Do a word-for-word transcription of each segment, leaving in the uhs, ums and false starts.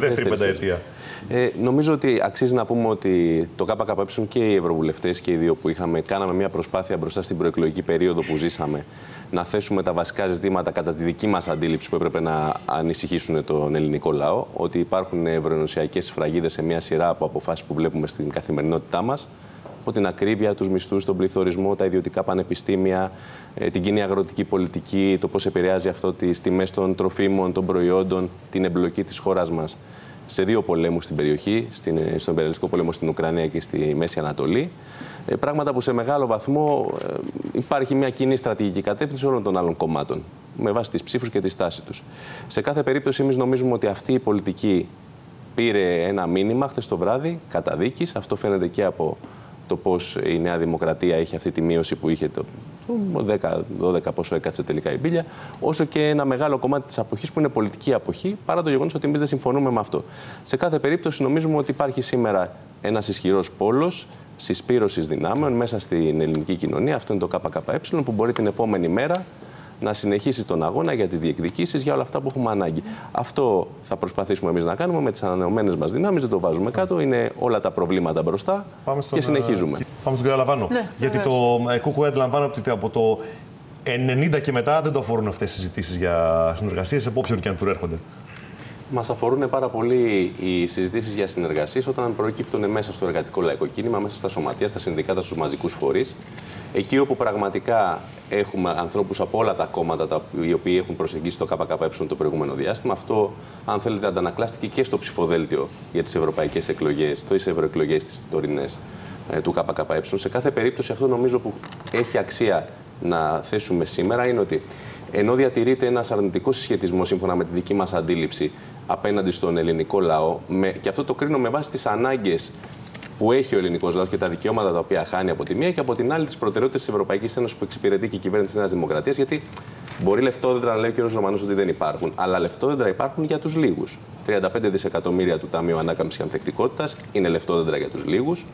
δεύτερη πενταετία. Ε, νομίζω ότι αξίζει να πούμε ότι το ΚΚΕ και οι ευρωβουλευτές και οι δύο που είχαμε, κάναμε μια προσπάθεια μπροστά στην προεκλογική περίοδο που ζήσαμε να θέσουμε τα βασικά ζητήματα κατά τη δική μας αντίληψη που έπρεπε να ανησυχήσουν τον ελληνικό λαό. Ότι υπάρχουν ευρωενωσιακές σφραγίδες σε μια σειρά από αποφάσεις που βλέπουμε στην καθημερινότητά μας. Από την ακρίβεια, τους μισθούς, τον πληθωρισμό, τα ιδιωτικά πανεπιστήμια, την κοινή αγροτική πολιτική, το πώς επηρεάζει αυτό τις τιμές των τροφίμων, των προϊόντων, την εμπλοκή της χώρας μας σε δύο πολέμους στην περιοχή, στην, στον Ιμπεριαλιστικό πόλεμο στην Ουκρανία και στη Μέση Ανατολή. Ε, πράγματα που σε μεγάλο βαθμό ε, υπάρχει μια κοινή στρατηγική κατεύθυνση όλων των άλλων κομμάτων, με βάση τις ψήφους και τη στάση τους. Σε κάθε περίπτωση, εμείς νομίζουμε ότι αυτή η πολιτική πήρε ένα μήνυμα χθες το βράδυ καταδίκης. Αυτό φαίνεται και από το πώς η Νέα Δημοκρατία είχε αυτή τη μείωση που είχε το δέκα δώδεκα πόσο έκατσε τελικά η μπίλια, όσο και ένα μεγάλο κομμάτι της αποχής που είναι πολιτική αποχή, παρά το γεγονός ότι εμείς δεν συμφωνούμε με αυτό. Σε κάθε περίπτωση νομίζουμε ότι υπάρχει σήμερα ένας ισχυρός πόλος συσπήρωσης δυνάμεων μέσα στην ελληνική κοινωνία, αυτό είναι το ΚΚΕ, που μπορεί την επόμενη μέρα να συνεχίσει τον αγώνα για τις διεκδικήσεις, για όλα αυτά που έχουμε ανάγκη. Αυτό θα προσπαθήσουμε εμείς να κάνουμε με τις ανανεωμένες μας δυνάμεις, δεν το βάζουμε κάτω, είναι όλα τα προβλήματα μπροστά στον, και συνεχίζουμε. Πάμε στον κύριο Αλαβάνο. Ναι, γιατί το ΚΚΕ αντιλαμβάνω ότι από το ενενήντα και μετά δεν το αφορούν αυτές τις συζητήσεις για συνεργασίες, από όποιον και αν προέρχονται. Μας αφορούν πάρα πολύ οι συζητήσεις για συνεργασίες όταν προκύπτουν μέσα στο εργατικό λαϊκό κίνημα, μέσα στα σωματεία, στα συνδικάτα, στους μαζικούς φορείς. Εκεί όπου πραγματικά έχουμε ανθρώπους από όλα τα κόμματα τα, οι οποίοι έχουν προσεγγίσει το ΚΚΕ το προηγούμενο διάστημα. Αυτό, αν θέλετε, αντανακλάστηκε και στο ψηφοδέλτιο για τις ευρωπαϊκές εκλογές, τις ευρωεκλογές τις τωρινές ε, του ΚΚΕ. Σε κάθε περίπτωση, αυτό νομίζω που έχει αξία να θέσουμε σήμερα είναι ότι ενώ διατηρείται ένας αρνητικός συσχετισμός σύμφωνα με τη δική μας αντίληψη απέναντι στον ελληνικό λαό, με, και αυτό το κρίνω με βάση τις ανάγκες που έχει ο ελληνικός λαός και τα δικαιώματα τα οποία χάνει από τη μία και από την άλλη τις προτεραιότητες της Ευρωπαϊκής Ένωσης που εξυπηρετεί και η κυβέρνηση της Νέας Δημοκρατίας. Γιατί μπορεί λεφτόδεντρα να λέει ο κ. Ρωμανός ότι δεν υπάρχουν, αλλά λεφτόδεντρα υπάρχουν για τους λίγους. τριάντα πέντε δισεκατομμύρια του Ταμείου Ανάκαμψης και Ανθεκτικότητας είναι λεφτόδεντρα για τους λίγους.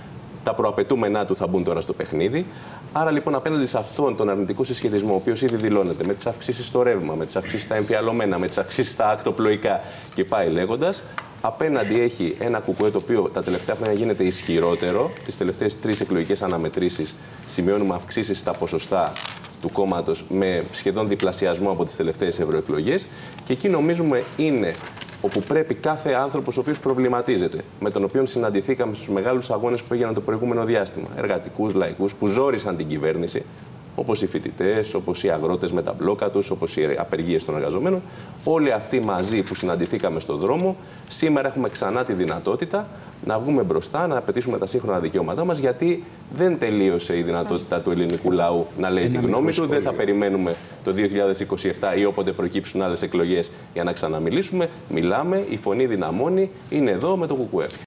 Τα προαπαιτούμενά του θα μπουν τώρα στο παιχνίδι. Άρα λοιπόν, απέναντι σε αυτόν τον αρνητικό συσχετισμό, ο οποίος ήδη δηλώνεται με τις αυξήσεις στο ρεύμα, με τις αυξήσεις στα εμφιαλωμένα, με τις αυξήσεις στα ακτοπλοϊκά και πάει λέγοντας, απέναντι έχει ένα ΚΚΕ το οποίο τα τελευταία χρόνια γίνεται ισχυρότερο. Τις τελευταίες τρεις εκλογικές αναμετρήσεις σημειώνουμε αυξήσεις στα ποσοστά του κόμματος με σχεδόν διπλασιασμό από τις τελευταίες ευρωεκλογές. Και εκεί νομίζουμε είναι όπου πρέπει κάθε άνθρωπος ο οποίος προβληματίζεται, με τον οποίο συναντηθήκαμε στους μεγάλους αγώνες που έγιναν το προηγούμενο διάστημα, εργατικούς, λαϊκούς, που ζόρισαν την κυβέρνηση, όπως οι φοιτητές, όπως οι αγρότες με τα μπλόκα τους, όπως οι απεργίες των εργαζομένων, όλοι αυτοί μαζί που συναντηθήκαμε στον δρόμο, σήμερα έχουμε ξανά τη δυνατότητα να βγούμε μπροστά, να απαιτήσουμε τα σύγχρονα δικαιώματά μας, γιατί δεν τελείωσε η δυνατότητα του ελληνικού λαού να λέει τη γνώμη του. Δεν θα περιμένουμε το δύο χιλιάδες είκοσι επτά ή όποτε προκύψουν άλλες εκλογές για να ξαναμιλήσουμε. Μιλάμε, η φωνή δυναμώνει, είναι εδώ με το ΚΚΕ.